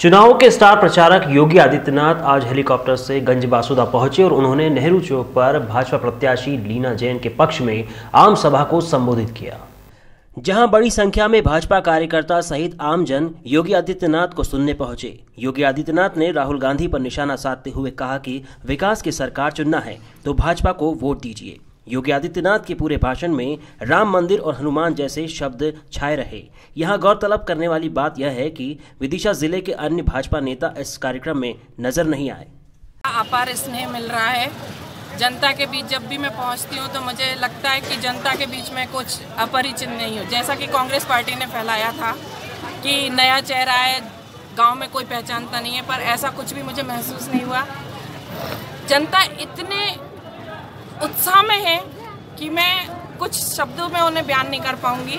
चुनाव के स्टार प्रचारक योगी आदित्यनाथ आज हेलीकॉप्टर से गंजबासुदा पहुंचे और उन्होंने नेहरू चौक पर भाजपा प्रत्याशी लीना जैन के पक्ष में आम सभा को संबोधित किया, जहां बड़ी संख्या में भाजपा कार्यकर्ता सहित आमजन योगी आदित्यनाथ को सुनने पहुंचे। योगी आदित्यनाथ ने राहुल गांधी पर निशाना साधते हुए कहा कि विकास की सरकार चुनना है तो भाजपा को वोट दीजिए। योगी आदित्यनाथ के पूरे भाषण में राम मंदिर और हनुमान जैसे शब्द छाए रहे। यहां गौरतलब करने वाली बात यह है कि विदिशा जिले के अन्य भाजपा नेता इस कार्यक्रम में नजर नहीं आए। अपार स्नेह मिल रहा है जनता के बीच। जब भी मैं पहुंचती हूं तो मुझे लगता है कि जनता के बीच में कुछ अपरिचित नहीं हो, जैसा कि कांग्रेस पार्टी ने फैलाया था कि नया चेहरा है, गांव में कोई पहचानता नहीं है, पर ऐसा कुछ भी मुझे महसूस नहीं हुआ। जनता इतने उत्साह में है कि मैं कुछ शब्दों में उन्हें बयान नहीं कर पाऊंगी।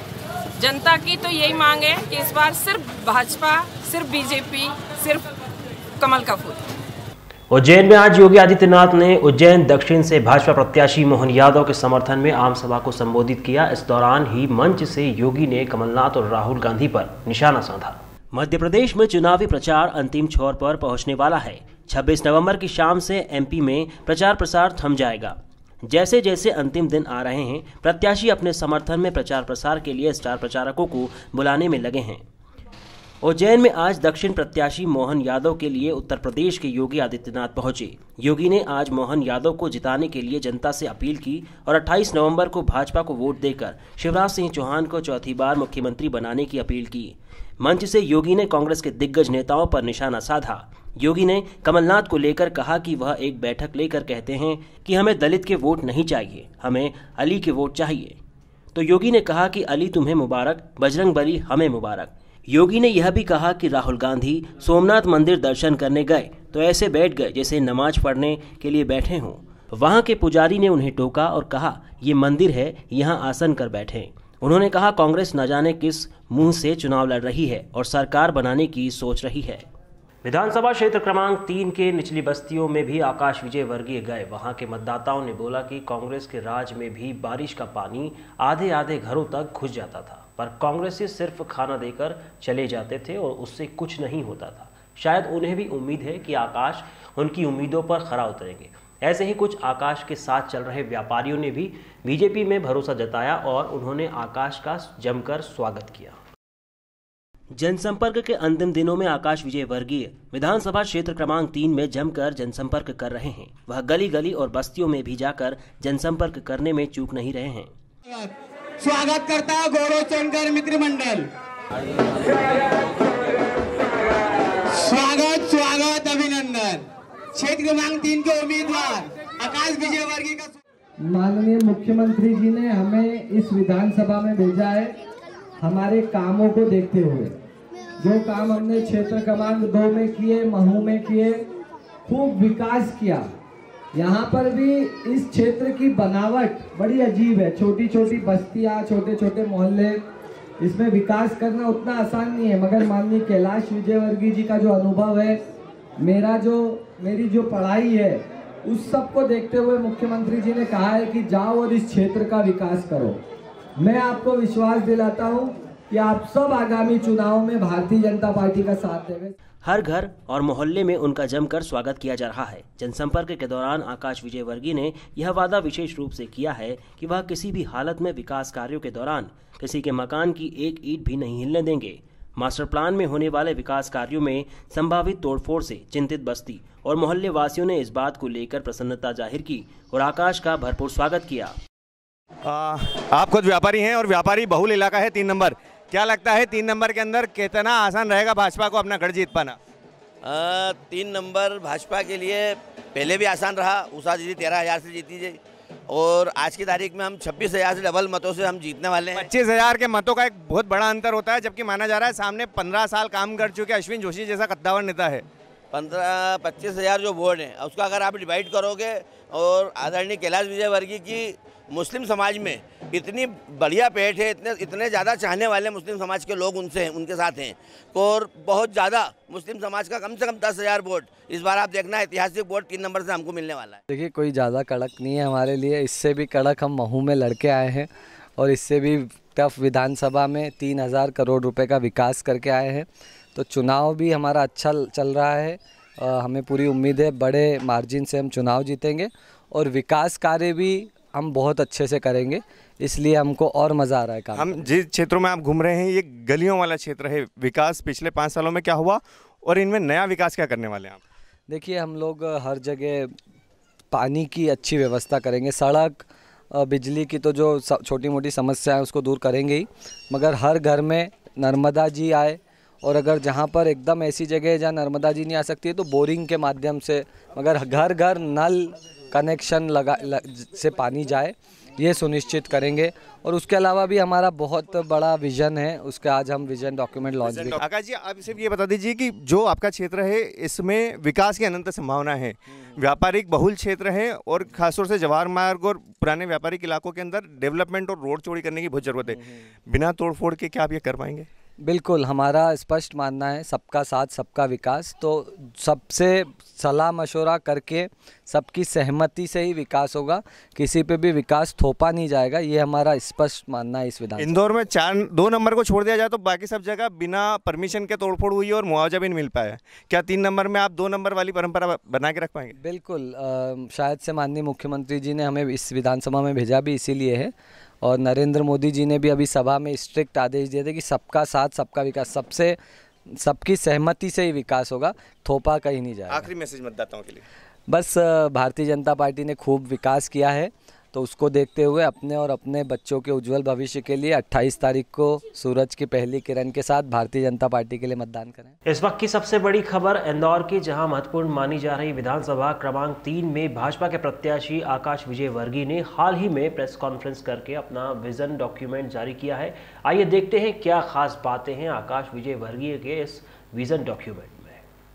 जनता की तो यही मांग है कि इस बार सिर्फ भाजपा, सिर्फ बीजेपी, सिर्फ कमल का फूल। उज्जैन में आज योगी आदित्यनाथ ने उज्जैन दक्षिण से भाजपा प्रत्याशी मोहन यादव के समर्थन में आम सभा को संबोधित किया। इस दौरान ही मंच से योगी ने कमलनाथ और राहुल गांधी पर निशाना साधा। मध्य प्रदेश में चुनावी प्रचार अंतिम छोर पर पहुंचने वाला है। 26 नवंबर की शाम से एमपी में प्रचार प्रसार थम जाएगा। जैसे जैसे अंतिम दिन आ रहे हैं, प्रत्याशी अपने समर्थन में प्रचार प्रसार के लिए स्टार प्रचारकों को बुलाने में लगे हैं। उज्जैन में आज दक्षिण प्रत्याशी मोहन यादव के लिए उत्तर प्रदेश के योगी आदित्यनाथ पहुंचे। योगी ने आज मोहन यादव को जिताने के लिए जनता से अपील की और 28 नवंबर को भाजपा को वोट देकर शिवराज सिंह चौहान को चौथी बार मुख्यमंत्री बनाने की अपील की। मंच से योगी ने कांग्रेस के दिग्गज नेताओं पर निशाना साधा। योगी ने कमलनाथ को लेकर कहा कि वह एक बैठक लेकर कहते हैं कि हमें दलित के वोट नहीं चाहिए, हमें अली के वोट चाहिए। तो योगी ने कहा कि अली तुम्हें मुबारक, बजरंगबली हमें मुबारक। योगी ने यह भी कहा कि राहुल गांधी सोमनाथ मंदिर दर्शन करने गए तो ऐसे बैठ गए जैसे नमाज पढ़ने के लिए बैठे हों। वहां के पुजारी ने उन्हें टोका और कहा ये मंदिर है, यहाँ आसन कर बैठे। उन्होंने कहा कांग्रेस न जाने किस मुंह से चुनाव लड़ रही है और सरकार बनाने की सोच रही है। विधानसभा क्षेत्र क्रमांक 3 के निचली बस्तियों में भी आकाश विजयवर्गीय गए। वहां के मतदाताओं ने बोला कि कांग्रेस के राज में भी बारिश का पानी आधे आधे घरों तक घुस जाता था, पर कांग्रेसी सिर्फ खाना देकर चले जाते थे और उससे कुछ नहीं होता था। शायद उन्हें भी उम्मीद है कि आकाश उनकी उम्मीदों पर खरा उतरेंगे। ऐसे ही कुछ आकाश के साथ चल रहे व्यापारियों ने भी बीजेपी में भरोसा जताया और उन्होंने आकाश का जमकर स्वागत किया। जनसंपर्क के अंतिम दिनों में आकाश विजयवर्गीय विधानसभा क्षेत्र क्रमांक 3 में जमकर जनसंपर्क कर रहे हैं। वह गली गली और बस्तियों में भी जाकर जनसंपर्क करने में चूक नहीं रहे हैं। स्वागत करता है गौरव चंद्र मित्र मंडल। स्वागत स्वागत अभिनंदन। क्षेत्र क्रमांक 3 के उम्मीदवार आकाश विजयवर्गीय का। माननीय मुख्यमंत्री जी ने हमें इस विधानसभा में भेजा है हमारे कामों को देखते हुए। जो काम हमने क्षेत्र क्रमांक 2 में किए, महू में किए, खूब विकास किया। यहाँ पर भी इस क्षेत्र की बनावट बड़ी अजीब है। छोटी छोटी बस्तियाँ, छोटे छोटे मोहल्ले, इसमें विकास करना उतना आसान नहीं है। मगर माननीय कैलाश विजयवर्गीय जी का जो अनुभव है, मेरी जो पढ़ाई है, उस सब को देखते हुए मुख्यमंत्री जी ने कहा है कि जाओ और इस क्षेत्र का विकास करो। मैं आपको विश्वास दिलाता हूं कि आप सब आगामी चुनाव में भारतीय जनता पार्टी का साथ देंगे। हर घर और मोहल्ले में उनका जमकर स्वागत किया जा रहा है। जनसंपर्क के दौरान आकाश विजयवर्गीय ने यह वादा विशेष रूप से किया है कि वह किसी भी हालत में विकास कार्यों के दौरान किसी के मकान की एक ईंट भी नहीं हिलने देंगे। मास्टर प्लान में होने वाले विकास कार्यों में संभावित तोड़फोड़ से चिंतित बस्ती और मोहल्ले वासियों ने इस बात को लेकर प्रसन्नता जाहिर की और आकाश का भरपूर स्वागत किया। आप खुद व्यापारी हैं और व्यापारी बहुल इलाका है 3 नंबर। क्या लगता है 3 नंबर के अंदर कितना आसान रहेगा भाजपा को अपना गढ़ जीत पाना? 3 नंबर भाजपा के लिए पहले भी आसान रहा। उषा दीदी 13,000 से जीती थी और आज की तारीख में हम 26,000 से डबल मतों से हम जीतने वाले हैं। 25,000 के मतों का एक बहुत बड़ा अंतर होता है, जबकि माना जा रहा है सामने 15 साल काम कर चुके अश्विन जोशी जैसा कद्दावर नेता है। 25,000 जो वोट है उसका अगर आप डिवाइड करोगे और आदरणीय कैलाश विजयवर्गीय की मुस्लिम समाज में इतनी बढ़िया पेट है, इतने ज़्यादा चाहने वाले मुस्लिम समाज के लोग उनके साथ हैं और बहुत ज़्यादा मुस्लिम समाज का कम से कम 10,000 वोट इस बार आप देखना ऐतिहासिक वोट 3 नंबर से हमको मिलने वाला है। देखिए कोई ज़्यादा कड़क नहीं है हमारे लिए, इससे भी कड़क हम महू में लड़के आए हैं और इससे भी टफ विधानसभा में 3,000 करोड़ रुपए का विकास करके आए हैं। तो चुनाव भी हमारा अच्छा चल रहा है। हमें पूरी उम्मीद है बड़े मार्जिन से हम चुनाव जीतेंगे और विकास कार्य भी हम बहुत अच्छे से करेंगे, इसलिए हमको और मज़ा आ रहा है काम। हम जिस क्षेत्रों में आप घूम रहे हैं ये गलियों वाला क्षेत्र है, विकास पिछले 5 सालों में क्या हुआ और इनमें नया विकास क्या करने वाले हैं आप? देखिए, हम लोग हर जगह पानी की अच्छी व्यवस्था करेंगे, सड़क बिजली की तो जो छोटी मोटी समस्या है उसको दूर करेंगे ही, मगर हर घर में नर्मदा जी आए और अगर जहाँ पर एकदम ऐसी जगह है जहाँ नर्मदा जी नहीं आ सकती है तो बोरिंग के माध्यम से, मगर घर घर नल कनेक्शन से पानी जाए, ये सुनिश्चित करेंगे। और उसके अलावा भी हमारा बहुत बड़ा विज़न है, उसके आज हम विज़न डॉक्यूमेंट लॉन्च भी। आकाश जी, आप सिर्फ ये बता दीजिए कि जो आपका क्षेत्र है इसमें विकास की अनंत संभावना है, व्यापारिक बहुल क्षेत्र है और खासतौर से जवाहर मार्ग और पुराने व्यापारिक इलाकों के अंदर डेवलपमेंट और रोड चौड़ी करने की बहुत ज़रूरत है। बिना तोड़फोड़ के क्या आप ये कर पाएंगे? बिल्कुल, हमारा स्पष्ट मानना है सबका साथ सबका विकास, तो सबसे सलाह मशवरा करके सबकी सहमति से ही विकास होगा, किसी पे भी विकास थोपा नहीं जाएगा, ये हमारा स्पष्ट मानना है इस विधान। इंदौर में 2 नंबर को छोड़ दिया जाए तो बाकी सब जगह बिना परमिशन के तोड़फोड़ हुई और मुआवजा भी नहीं मिल पाया, क्या 3 नंबर में आप 2 नंबर वाली परंपरा बना के रख पाएंगे? बिल्कुल, शायद से माननीय मुख्यमंत्री जी ने हमें इस विधानसभा में भेजा भी इसीलिए है और नरेंद्र मोदी जी ने भी अभी सभा में स्ट्रिक्ट आदेश दिए थे कि सबका साथ सबका विकास, सबकी सहमति से ही विकास होगा, थोपा कहीं नहीं जाएगा। आखिरी मैसेज मतदाताओं के लिए? बस भारतीय जनता पार्टी ने खूब विकास किया है तो उसको देखते हुए अपने और अपने बच्चों के उज्जवल भविष्य के लिए 28 तारीख को सूरज की पहली किरण के साथ भारतीय जनता पार्टी के लिए मतदान करें। इस वक्त की सबसे बड़ी खबर इंदौर की, जहां महत्वपूर्ण मानी जा रही विधानसभा क्रमांक 3 में भाजपा के प्रत्याशी आकाश विजयवर्गीय ने हाल ही में प्रेस कॉन्फ्रेंस करके अपना विजन डॉक्यूमेंट जारी किया है। आइए देखते हैं क्या खास बातें हैं आकाश विजयवर्गीय के इस विजन डॉक्यूमेंट में।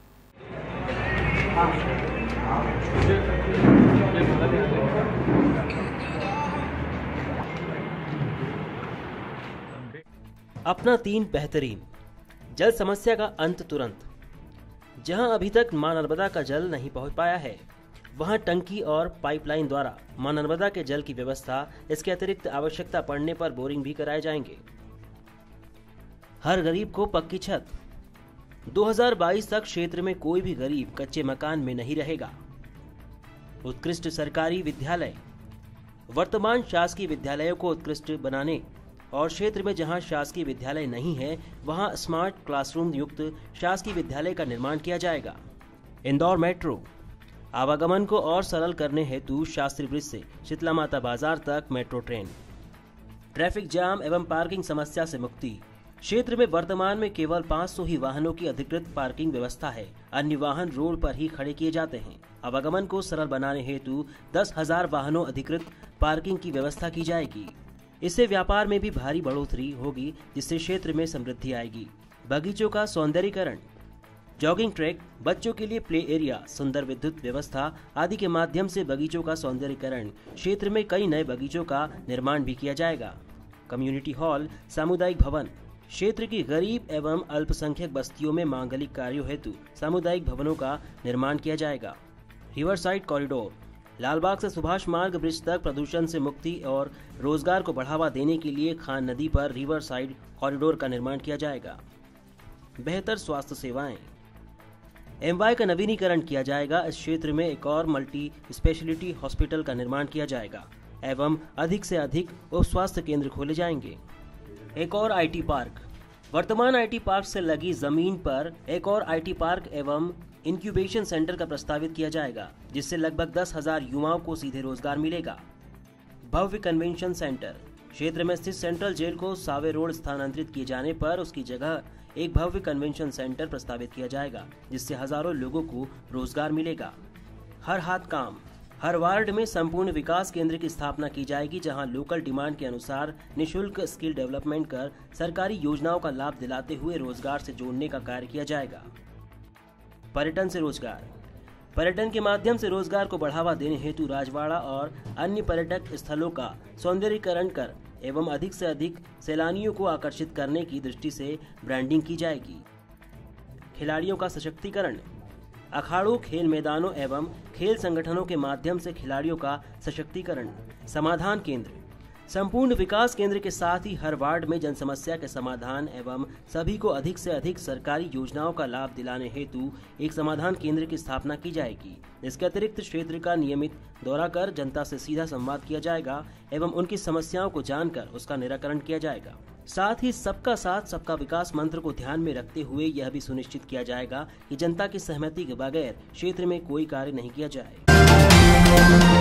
अपना 3 बेहतरीन, जल समस्या का अंत तुरंत। जहां अभी तक मां नर्मदा का जल नहीं पहुंच पाया है, वहां टंकी और पाइपलाइन द्वारा मां नर्मदा के जल की व्यवस्था, इसके अतिरिक्त आवश्यकता पड़ने पर बोरिंग भी कराए जाएंगे। हर गरीब को पक्की छत। 2022 तक क्षेत्र में कोई भी गरीब कच्चे मकान में नहीं रहेगा। उत्कृष्ट सरकारी विद्यालय। वर्तमान शासकीय विद्यालयों को उत्कृष्ट बनाने और क्षेत्र में जहां शासकीय विद्यालय नहीं है वहां स्मार्ट क्लासरूम युक्त शासकीय विद्यालय का निर्माण किया जाएगा। इंदौर मेट्रो। आवागमन को और सरल करने हेतु शास्त्री ब्रिज से शीतला माता बाजार तक मेट्रो ट्रेन। ट्रैफिक जाम एवं पार्किंग समस्या से मुक्ति। क्षेत्र में वर्तमान में केवल 500 ही वाहनों की अधिकृत पार्किंग व्यवस्था है, अन्य वाहन रोड पर ही खड़े किए जाते हैं। आवागमन को सरल बनाने हेतु 10,000 वाहनों अधिकृत पार्किंग की व्यवस्था की जाएगी। इससे व्यापार में भी भारी बढ़ोतरी होगी, जिससे क्षेत्र में समृद्धि आएगी। बगीचों का सौंदर्यीकरण। जॉगिंग ट्रैक, बच्चों के लिए प्ले एरिया, सुंदर विद्युत व्यवस्था आदि के माध्यम से बगीचों का सौंदर्यीकरण। क्षेत्र में कई नए बगीचों का निर्माण भी किया जाएगा। कम्युनिटी हॉल, सामुदायिक भवन। क्षेत्र की गरीब एवं अल्पसंख्यक बस्तियों में मांगलिक कार्यों हेतु सामुदायिक भवनों का निर्माण किया जाएगा। River side corridor. लालबाग से सुभाष मार्ग ब्रिज तक प्रदूषण से मुक्ति और रोजगार को बढ़ावा देने के लिए खान नदी पर रिवर साइड कॉरिडोर का निर्माण किया जाएगा। बेहतर स्वास्थ्य सेवाएं। एमवाई का नवीनीकरण किया जाएगा। इस क्षेत्र में एक और मल्टी स्पेशलिटी हॉस्पिटल का निर्माण किया जाएगा एवं अधिक से अधिक उप स्वास्थ्य केंद्र खोले जाएंगे। एक और आईटी पार्क। वर्तमान आईटी पार्क से लगी जमीन पर एक और आईटी पार्क एवं इंक्यूबेशन सेंटर का प्रस्तावित किया जाएगा, जिससे लगभग 10,000 युवाओं को सीधे रोजगार मिलेगा। भव्य कन्वेंशन सेंटर। क्षेत्र में स्थित सेंट्रल जेल को सावे रोड स्थानांतरित किए जाने पर उसकी जगह एक भव्य कन्वेंशन सेंटर प्रस्तावित किया जाएगा, जिससे हजारों लोगों को रोजगार मिलेगा। हर हाथ काम। हर वार्ड में संपूर्ण विकास केंद्र की स्थापना की जाएगी, जहां लोकल डिमांड के अनुसार निःशुल्क स्किल डेवलपमेंट कर सरकारी योजनाओं का लाभ दिलाते हुए रोजगार से जोड़ने का कार्य किया जाएगा। पर्यटन से रोजगार। पर्यटन के माध्यम से रोजगार को बढ़ावा देने हेतु राजवाड़ा और अन्य पर्यटक स्थलों का सौंदर्यीकरण कर एवं अधिक से अधिक सैलानियों को आकर्षित करने की दृष्टि से ब्रांडिंग की जाएगी। खिलाड़ियों का सशक्तिकरण। अखाड़ों, खेल मैदानों एवं खेल संगठनों के माध्यम से खिलाड़ियों का सशक्तिकरण। समाधान केंद्र। संपूर्ण विकास केंद्र के साथ ही हर वार्ड में जन समस्या के समाधान एवं सभी को अधिक से अधिक सरकारी योजनाओं का लाभ दिलाने हेतु एक समाधान केंद्र की स्थापना की जाएगी। इसके अतिरिक्त क्षेत्र का नियमित दौरा कर जनता से सीधा संवाद किया जाएगा एवं उनकी समस्याओं को जानकर उसका निराकरण किया जाएगा। साथ ही सबका साथ सबका विकास मंत्र को ध्यान में रखते हुए यह भी सुनिश्चित किया जाएगा कि जनता की सहमति के बगैर क्षेत्र में कोई कार्य नहीं किया जाए।